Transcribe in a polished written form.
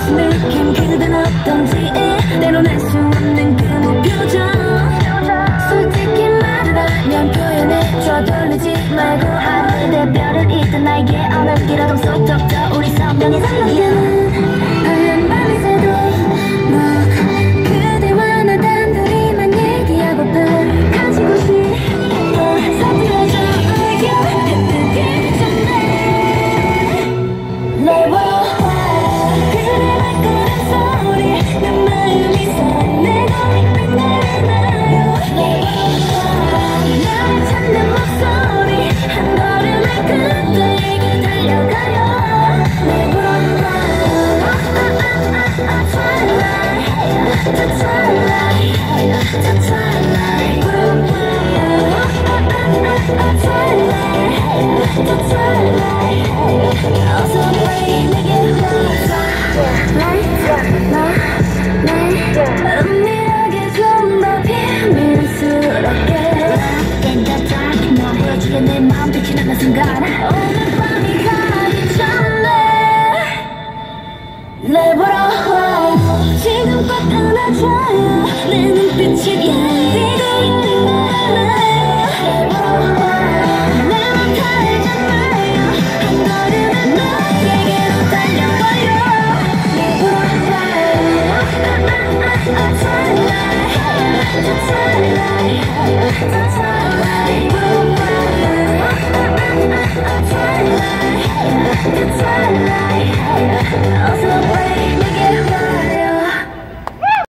느낌 그댄 어떤지 때론 알 수 없는 그 무표정 솔직히 말을 하면 표현해줘 돌리지 말고 하늘에 별을 잇든 나에게 어느 길어도 속독 더 우리 선명히 살려야 하얀 밤이 새도 너 그대와 나 단둘이만 얘기하고픈 가지고 싶어 서툴러줘 het뜨기 전에 날 봐 그대 말거는 소리 내 마음이 설레고 빛나나요 날 찾는 목소리 한 걸음을 그대에게 달려가요 날 불러봐 The twilight, the twilight, the twilight, 어서 빨리 내게 와 은밀하게 좀 더 비밀스럽게 In the dark 너 보여주려 내 마음 들키는 그 순간 오늘 밤이 가기 전에 날 보러 와 지금껏 안아줘요 내 눈빛이 열리고 있는 걸 알아요 날 보러 와내 맘 달잖아요 한 걸음은 너에게로 달려와요 날 보러 와 The twilight, the twilight, the twilight, the twilight